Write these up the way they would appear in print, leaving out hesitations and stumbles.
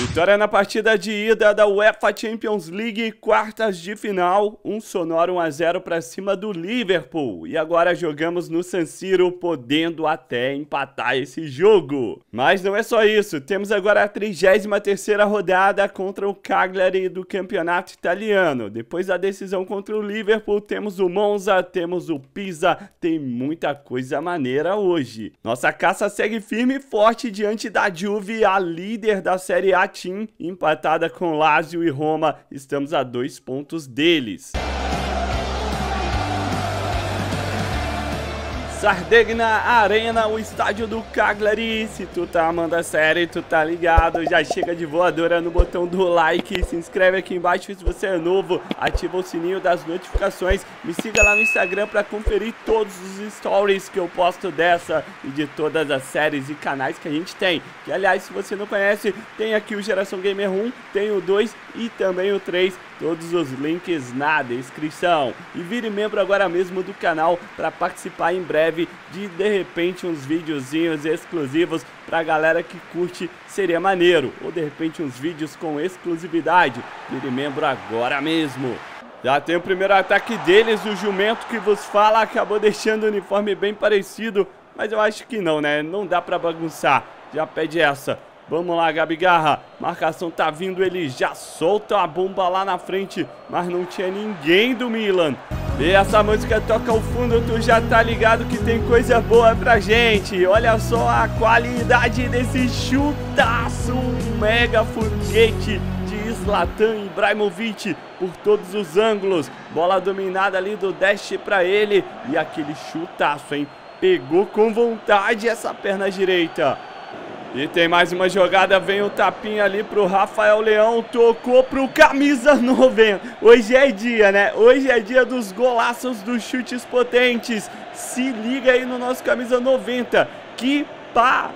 Vitória na partida de ida da UEFA Champions League, quartas de final, um sonoro 1-0 para cima do Liverpool. E agora jogamos no San Siro, podendo até empatar esse jogo. Mas não é só isso, temos agora a 33ª rodada contra o Cagliari do campeonato italiano. Depois da decisão contra o Liverpool, temos o Monza, temos o Pisa, tem muita coisa maneira hoje. Nossa caça segue firme e forte diante da Juve, a líder da Série A, empatada com Lazio e Roma, estamos a 2 pontos deles. Sardegna Arena, o estádio do Cagliari. Se tu tá amando a série, tu tá ligado, já chega de voadora no botão do like, se inscreve aqui embaixo se você é novo, ativa o sininho das notificações, me siga lá no Instagram pra conferir todos os stories que eu posto dessa e de todas as séries e canais que a gente tem. Que aliás, se você não conhece, tem aqui o Geração Gamer 1, tem o 2 e também o 3, todos os links na descrição. E vire membro agora mesmo do canal para participar em breve de repente uns videozinhos exclusivos pra galera que curte, seria maneiro. Ou de repente uns vídeos com exclusividade. Vire membro agora mesmo. Já tem o primeiro ataque deles, o jumento que vos fala acabou deixando o uniforme bem parecido, mas eu acho que não, né? Não dá pra bagunçar. Já pede essa. Vamos lá, Gabi Garra, marcação tá vindo, ele já solta a bomba lá na frente, mas não tinha ninguém do Milan. E essa música toca ao fundo, tu já tá ligado que tem coisa boa pra gente. Olha só a qualidade desse chutaço, um mega foguete de Zlatan Ibrahimovic por todos os ângulos. Bola dominada ali do dash pra ele e aquele chutaço, hein? Pegou com vontade essa perna direita. E tem mais uma jogada, vem o tapinha ali pro Rafael Leão, tocou pro camisa 90. Hoje é dia, né? Hoje é dia dos golaços, dos chutes potentes. Se liga aí no nosso camisa 90. Que paulada,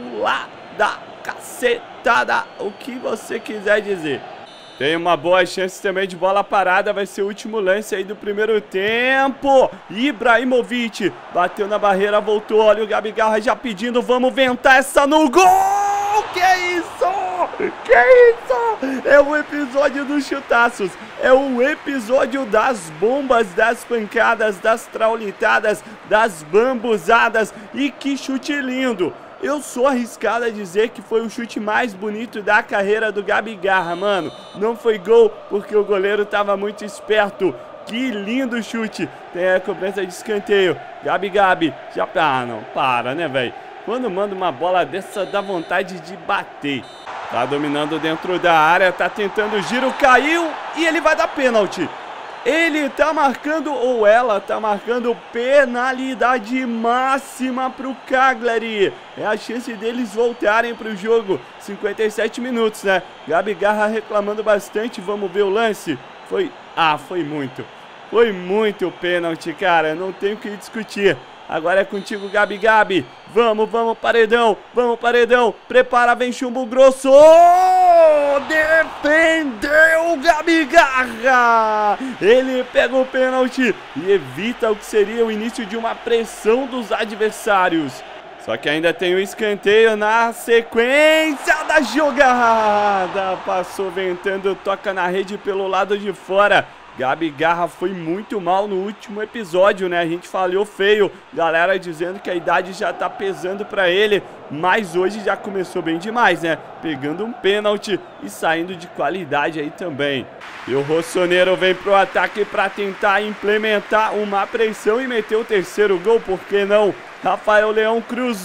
cacetada, o que você quiser dizer. Tem uma boa chance também de bola parada, vai ser o último lance aí do primeiro tempo. Ibrahimovic bateu na barreira, voltou, olha o Gabi Garra já pedindo, vamos ventar essa no gol! Que isso? Que isso? É o episódio dos chutaços, é o episódio das bombas, das pancadas, das traulitadas, das bambuzadas. E que chute lindo! Eu sou arriscado a dizer que foi o chute mais bonito da carreira do Gabi Garra, mano. Não foi gol porque o goleiro tava muito esperto. Que lindo chute. Tem a cobrança de escanteio. Gabi, já... Ah, não, para, né, velho? Quando manda uma bola dessa, dá vontade de bater. Tá dominando dentro da área, tá tentando o giro, caiu e ele vai dar pênalti. Ele tá marcando, ou ela tá marcando, penalidade máxima pro Cagliari. É a chance deles voltarem pro jogo. 57 minutos, né? Gabi Garra reclamando bastante, vamos ver o lance. Foi muito. Foi muito pênalti, cara, não tem o que discutir. Agora é contigo, Gabi. Vamos, paredão. Prepara, vem chumbo grosso. Oh, defendeu Gabi Garra. Ele pega o pênalti e evita o que seria o início de uma pressão dos adversários. Só que ainda tem o escanteio na sequência da jogada. Passou ventando, toca na rede pelo lado de fora. Gabi Garra foi muito mal no último episódio, né? A gente falhou feio. Galera dizendo que a idade já tá pesando pra ele. Mas hoje já começou bem demais, né? Pegando um pênalti e saindo de qualidade aí também. E o Rossonero vem pro ataque pra tentar implementar uma pressão e meter o terceiro gol. Por que não? Rafael Leão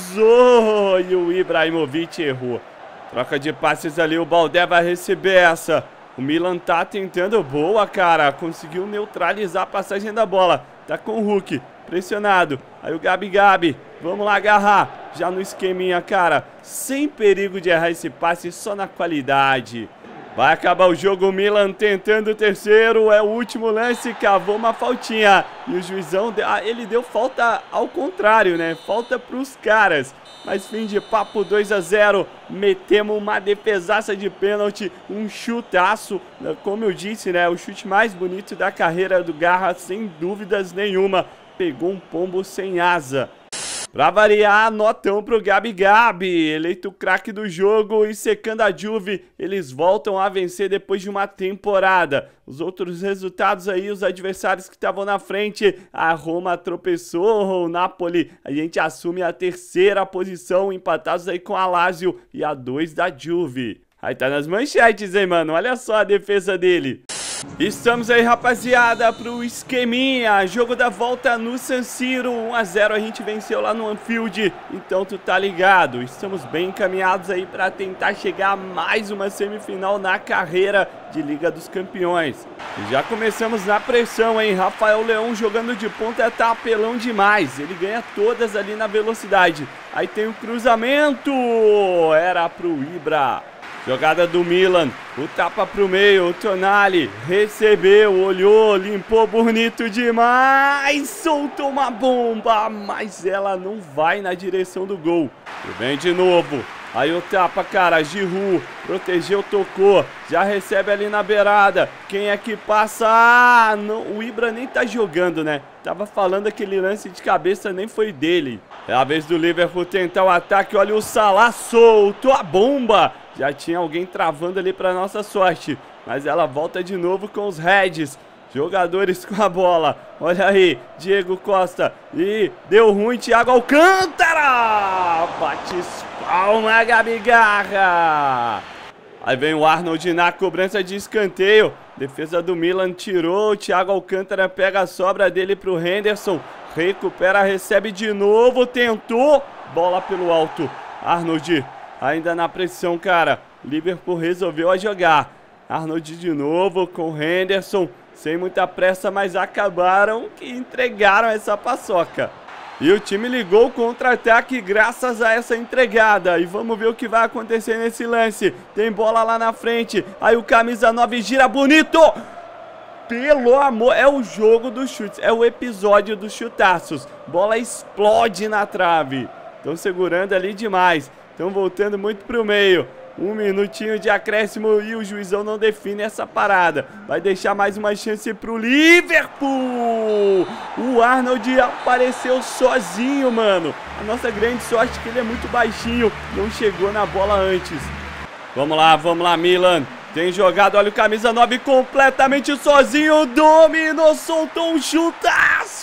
cruzou e o Ibrahimovic errou. Troca de passes ali, o Baldé vai receber essa. O Milan tá tentando, boa, cara, conseguiu neutralizar a passagem da bola. Tá com o Hulk, pressionado. Aí o Gabi, vamos lá agarrar. Já no esqueminha, cara, sem perigo de errar esse passe, só na qualidade. Vai acabar o jogo, o Milan tentando o terceiro, é o último lance, cavou uma faltinha. E o juizão, ele deu falta ao contrário, né? Falta pros caras. Mas fim de papo, 2-0, metemos uma defesaça de pênalti, um chutaço, como eu disse, né, o chute mais bonito da carreira do Garra, sem dúvidas nenhuma, pegou um pombo sem asa. Pra variar, notão pro Gabi Gabi, eleito o craque do jogo e secando a Juve, eles voltam a vencer depois de uma temporada. Os outros resultados aí, os adversários que estavam na frente, a Roma tropeçou, o Napoli, a gente assume a terceira posição, empatados aí com a Lazio e a 2 da Juve. Aí tá nas manchetes, hein, mano, olha só a defesa dele. Estamos aí, rapaziada, pro esqueminha, jogo da volta no San Siro, 1 a 0 a gente venceu lá no Anfield, então tu tá ligado, estamos bem encaminhados aí pra tentar chegar a mais uma semifinal na carreira de Liga dos Campeões. E já começamos na pressão, hein, Rafael Leão jogando de ponta tá apelão demais, ele ganha todas ali na velocidade, aí tem o cruzamento, era pro Ibra. Jogada do Milan, o tapa pro meio, o Tonali recebeu, olhou, limpou bonito demais, soltou uma bomba, mas ela não vai na direção do gol. E vem de novo, aí o tapa, cara, Giroud, protegeu, tocou, já recebe ali na beirada, quem é que passa? Ah, não, o Ibra nem tá jogando, né? Tava falando aquele lance de cabeça, nem foi dele. É a vez do Liverpool tentar o ataque, olha o Salah, soltou a bomba. Já tinha alguém travando ali para nossa sorte, mas ela volta de novo com os Reds, jogadores com a bola. Olha aí, Diego Costa, e deu ruim, Thiago Alcântara, bate palma, Gabi Garra. Aí vem o Arnold na cobrança de escanteio, defesa do Milan tirou, o Thiago Alcântara pega a sobra dele pro Henderson, recupera, recebe de novo, tentou, bola pelo alto, Arnold. Ainda na pressão, cara, Liverpool resolveu a jogar. Arnold de novo com Henderson, sem muita pressa, mas acabaram que entregaram essa paçoca. E o time ligou o contra-ataque graças a essa entregada. E vamos ver o que vai acontecer nesse lance. Tem bola lá na frente, aí o camisa 9 gira bonito. Pelo amor, é o jogo dos chutes, é o episódio dos chutaços. Bola explode na trave. Estão segurando ali demais. Estão voltando muito pro meio. 1 minutinho de acréscimo e o juizão não define essa parada. Vai deixar mais uma chance pro Liverpool. O Arnold apareceu sozinho, mano. A nossa grande sorte é que ele é muito baixinho. Não chegou na bola antes. Vamos lá, Milan. Tem jogado, olha o camisa 9 completamente sozinho. Dominou, soltou um chutaço.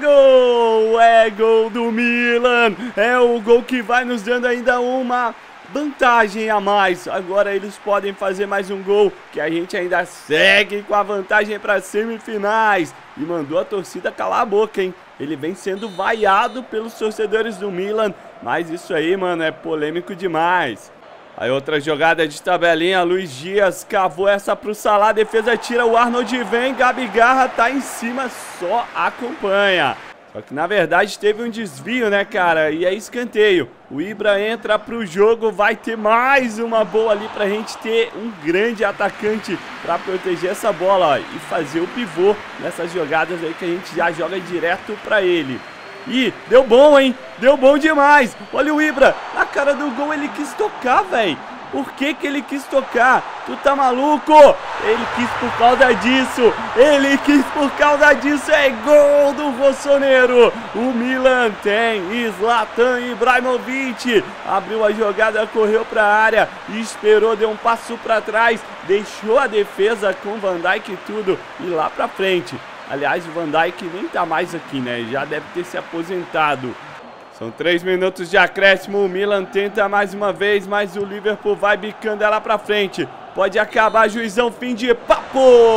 É gol do Milan. É o gol que vai nos dando ainda uma vantagem a mais. Agora eles podem fazer mais um gol, que a gente ainda segue com a vantagem para semifinais. E mandou a torcida calar a boca, hein? Ele vem sendo vaiado pelos torcedores do Milan. Mas isso aí, mano, é polêmico demais. Aí outra jogada de tabelinha, Luiz Dias cavou essa pro Salah, defesa tira, o Arnold vem, Gabi Garra tá em cima, só acompanha. Só que na verdade teve um desvio, né, cara, e é escanteio. O Ibra entra pro jogo, vai ter mais uma boa ali pra gente ter um grande atacante pra proteger essa bola, ó, e fazer o pivô nessas jogadas aí que a gente já joga direto pra ele. Ih, deu bom, hein? Deu bom demais. Olha o Ibra. Na cara do gol ele quis tocar, velho. Por que que ele quis tocar? Tu tá maluco? Ele quis por causa disso. Ele quis por causa disso. É gol do Rossonero. O Milan tem Zlatan Ibrahimovic. Abriu a jogada, correu pra área. Esperou, deu um passo pra trás. Deixou a defesa com Van Dijk e tudo. E lá pra frente. Aliás, o Van Dijk nem tá mais aqui, né? Já deve ter se aposentado. São 3 minutos de acréscimo. O Milan tenta mais uma vez, mas o Liverpool vai bicando ela pra frente. Pode acabar, juizão, fim de papo!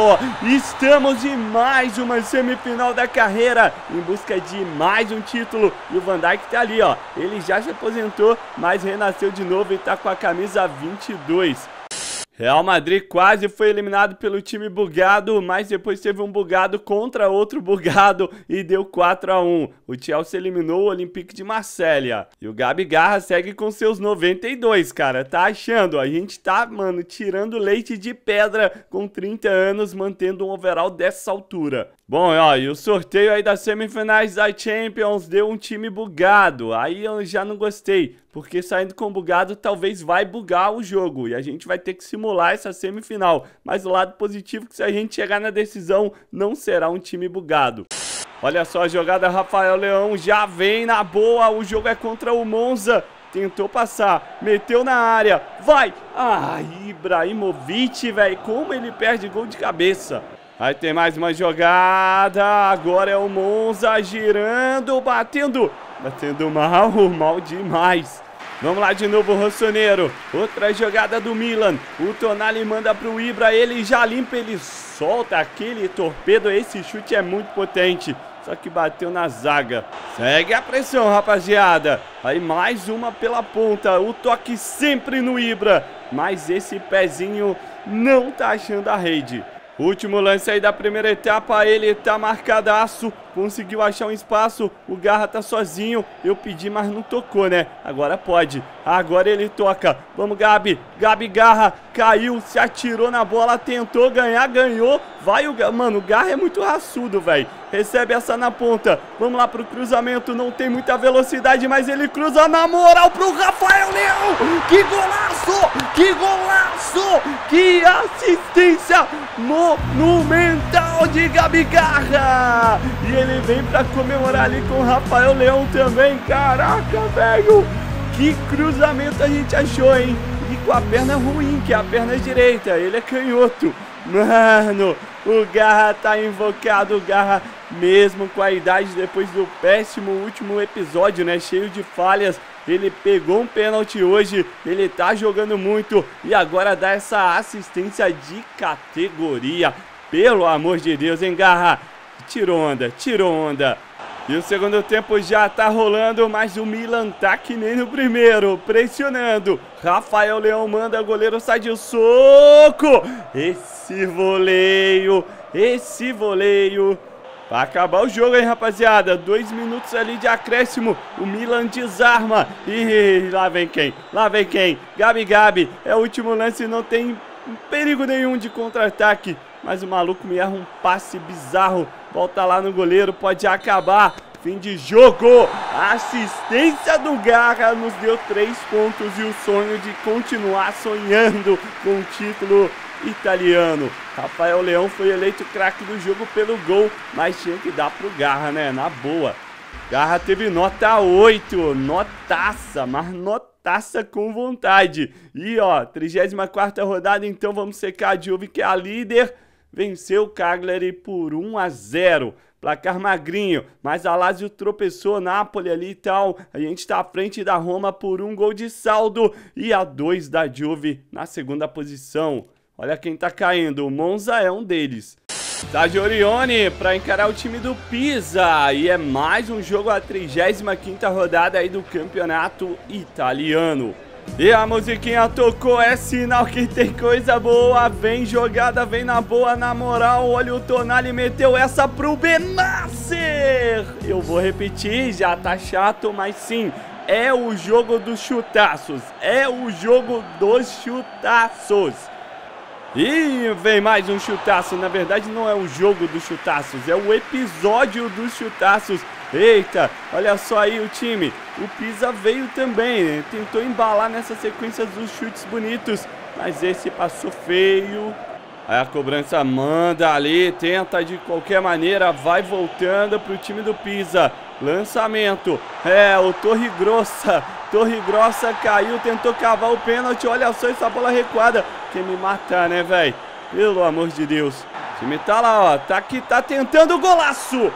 Estamos em mais uma semifinal da carreira, em busca de mais um título. E o Van Dijk tá ali, ó. Ele já se aposentou, mas renasceu de novo e tá com a camisa 22. Real Madrid quase foi eliminado pelo time bugado, mas depois teve um bugado contra outro bugado e deu 4 a 1. O Chelsea eliminou o Olympique de Marselha. E o Gabi Garra segue com seus 92, cara. Tá achando? A gente tá, mano, tirando leite de pedra com 30 anos, mantendo um overall dessa altura. Bom, ó, e o sorteio aí das semifinais da Champions deu um time bugado. Aí eu já não gostei, porque saindo com bugado talvez vai bugar o jogo e a gente vai ter que simular essa semifinal. Mas o lado positivo é que se a gente chegar na decisão, não será um time bugado. Olha só a jogada, Rafael Leão já vem na boa, o jogo é contra o Monza. Tentou passar, meteu na área, vai! Ibrahimovic, velho, como ele perde gol de cabeça. Aí tem mais uma jogada, agora é o Monza girando, batendo mal demais. Vamos lá de novo, Rossoneiro, outra jogada do Milan, o Tonali manda pro Ibra, ele já limpa, ele solta aquele torpedo, esse chute é muito potente. Só que bateu na zaga. Segue a pressão, rapaziada. Aí mais uma pela ponta. O toque sempre no Ibra. Mas esse pezinho não tá achando a rede. Último lance aí da primeira etapa, ele tá marcadaço, conseguiu achar um espaço, o Garra tá sozinho, eu pedi, mas não tocou, né? Agora pode, agora ele toca, vamos Gabi, Garra, caiu, se atirou na bola, tentou ganhar, ganhou, vai o Garra, mano, o Garra é muito raçudo, velho, recebe essa na ponta, vamos lá pro cruzamento, não tem muita velocidade, mas ele cruza na moral pro Rafael Leão, que golaço, que assistência monumental de Gabi Garra, e ele vem pra comemorar ali com o Rafael Leão também. Caraca, velho, que cruzamento a gente achou, hein? E com a perna ruim, que é a perna direita, ele é canhoto. Mano, o Garra tá invocado, o Garra, mesmo com a idade, depois do péssimo último episódio, né, cheio de falhas, ele pegou um pênalti hoje, ele tá jogando muito e agora dá essa assistência de categoria. Pelo amor de Deus, hein, Garra? Tirou onda. E o segundo tempo já tá rolando, mas o Milan tá que nem no primeiro, pressionando. Rafael Leão manda, o goleiro sai de soco. Esse voleio. Vai acabar o jogo, hein, rapaziada. 2 minutos ali de acréscimo. O Milan desarma. E lá vem quem? Gabi. É o último lance, não tem perigo nenhum de contra-ataque. Mas o maluco me erra um passe bizarro. Volta lá no goleiro, pode acabar. Fim de jogo. A assistência do Garra nos deu 3 pontos e o sonho de continuar sonhando com o título italiano. Rafael Leão foi eleito craque do jogo pelo gol, mas tinha que dar pro Garra, né? Na boa. Garra teve nota 8, notaça, mas notaça com vontade. E ó, 34ª rodada, então vamos secar a Juve, que é a líder. Venceu o Cagliari por 1-0. Placar magrinho, mas a Lazio tropeçou, Napoli ali e tal. A gente tá à frente da Roma por 1 gol de saldo e a 2 da Juve na segunda posição. Olha quem tá caindo, o Monza é um deles. Tagliorione para encarar o time do Pisa. E é mais um jogo, a 35ª rodada aí do campeonato italiano. E a musiquinha tocou, é sinal que tem coisa boa. Vem jogada, vem na boa, na moral. Olha o Tonali, meteu essa pro Benasser. Eu vou repetir, já tá chato, mas sim, é o jogo dos chutaços. E vem mais um chutaço. Na verdade não é o jogo dos chutaços, é o episódio dos chutaços. Eita, olha só aí o time. O Pisa veio também, né? Tentou embalar nessa sequência dos chutes bonitos, mas esse passou feio. Aí a cobrança manda ali, tenta de qualquer maneira, vai voltando pro time do Pisa. Lançamento, o Torre Grossa caiu, tentou cavar o pênalti. Olha só essa bola recuada, quer me matar, né, velho? Pelo amor de Deus. O time tá lá, ó, tá tentando golaço.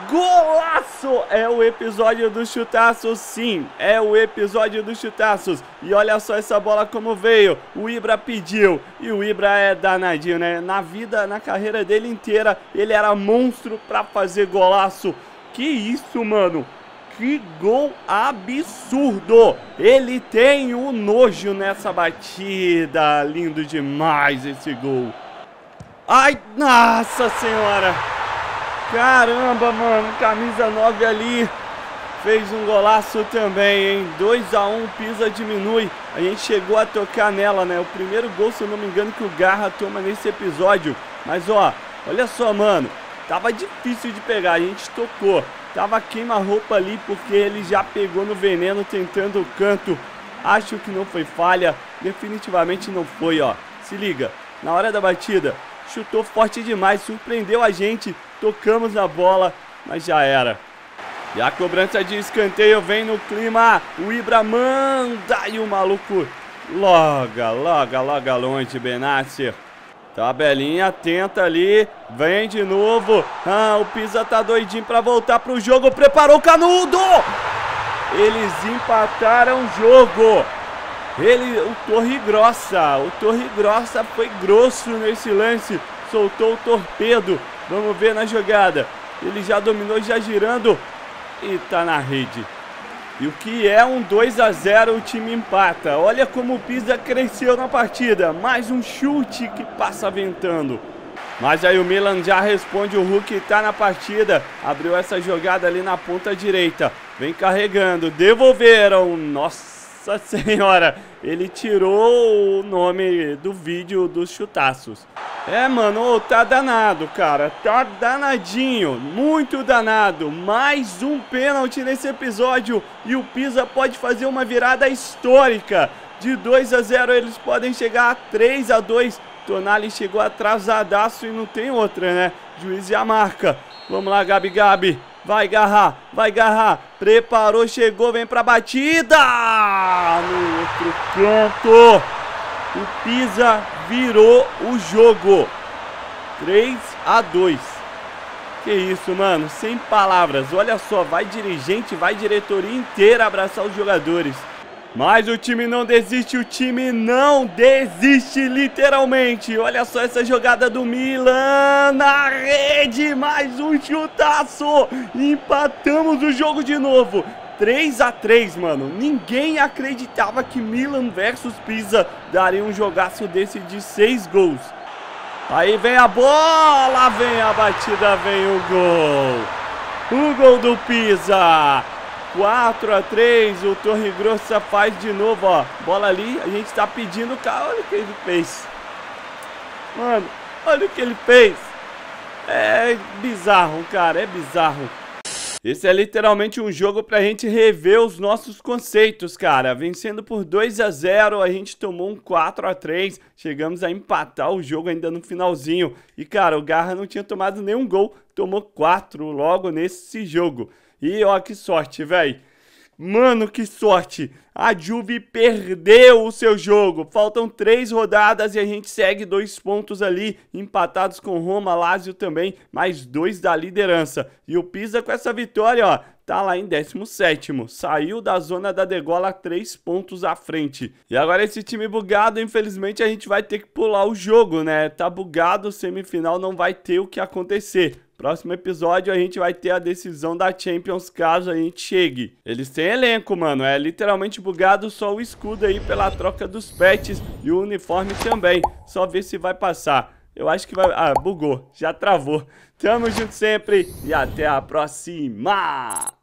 É o episódio dos chutaços, sim, é o episódio dos chutaços. E olha só essa bola como veio, o Ibra pediu, e o Ibra é danadinho, né? Na carreira dele inteira, ele era monstro pra fazer golaço. Que isso, mano? Que gol absurdo! Ele tem um nojo nessa batida, lindo demais esse gol. Ai, nossa senhora! Caramba, mano, camisa 9 ali fez um golaço também, hein? 2-1, Pisa diminui. A gente chegou a tocar nela, né? O primeiro gol, se eu não me engano, que o Garra toma nesse episódio. Mas, ó, olha só, mano. Tava difícil de pegar, a gente tocou. Tava queima-roupa ali porque ele já pegou no veneno tentando o canto. Acho que não foi falha. Definitivamente não foi, ó. Se liga. Na hora da batida, chutou forte demais. Surpreendeu a gente. Tocamos na bola, mas já era. E a cobrança de escanteio vem no clima. O Ibra manda e o maluco loga longe, Benasser. Tabelinha atenta ali, vem de novo. O Pisa tá doidinho pra voltar pro jogo. Preparou o Canudo! Eles empataram o jogo. O Torre Grossa foi grosso nesse lance. Soltou o torpedo. Vamos ver na jogada. Ele já dominou, já girando. E tá na rede. E o que é um 2-0, o time empata. Olha como o Pisa cresceu na partida. Mais um chute que passa ventando. Mas aí o Milan já responde, o Hulk tá na partida. Abriu essa jogada ali na ponta direita. Vem carregando, devolveram. Nossa senhora, ele tirou o nome do vídeo dos chutaços. Mano, tá danado, cara. Tá danadinho, muito danado. Mais um pênalti nesse episódio. E o Pisa pode fazer uma virada histórica. De 2-0 eles podem chegar a 3-2. Tonali chegou atrasadaço e não tem outra, né? Juiz já marca. Vamos lá, Gabi. Vai agarrar. Preparou, chegou, vem pra batida. No outro canto. O Pisa virou o jogo. 3-2. Que isso, mano. Sem palavras. Olha só, vai dirigente, vai diretoria inteira abraçar os jogadores. Mas o time não desiste, literalmente. Olha só essa jogada do Milan na rede, mais um chutaço. Empatamos o jogo de novo. 3-3, mano. Ninguém acreditava que Milan versus Pisa daria um jogaço desse de 6 gols. Aí vem a bola, vem a batida, vem o gol. O gol do Pisa. 4-3, o Torre Grossa faz de novo, ó. Bola ali, a gente tá pedindo o cara. Olha o que ele fez. Mano, olha o que ele fez. É bizarro, cara, é bizarro. Esse é literalmente um jogo pra gente rever os nossos conceitos, cara. Vencendo por 2-0, a gente tomou um 4-3. Chegamos a empatar o jogo ainda no finalzinho. E, cara, o Garra não tinha tomado nenhum gol. Tomou 4 logo nesse jogo. E ó, que sorte, velho. Mano, que sorte. A Juve perdeu o seu jogo. Faltam 3 rodadas e a gente segue 2 pontos ali, empatados com Roma, Lazio também, mais 2 da liderança. E o Pisa com essa vitória, ó, tá lá em 17º. Saiu da zona da degola 3 pontos à frente. E agora esse time bugado, infelizmente a gente vai ter que pular o jogo, né? Tá bugado, semifinal não vai ter o que acontecer. Próximo episódio a gente vai ter a decisão da Champions caso a gente chegue. Eles têm elenco, mano. É literalmente bugado, só o escudo aí pela troca dos pets e o uniforme também. Só ver se vai passar. Eu acho que vai... Ah, bugou. Já travou. Tamo junto sempre e até a próxima.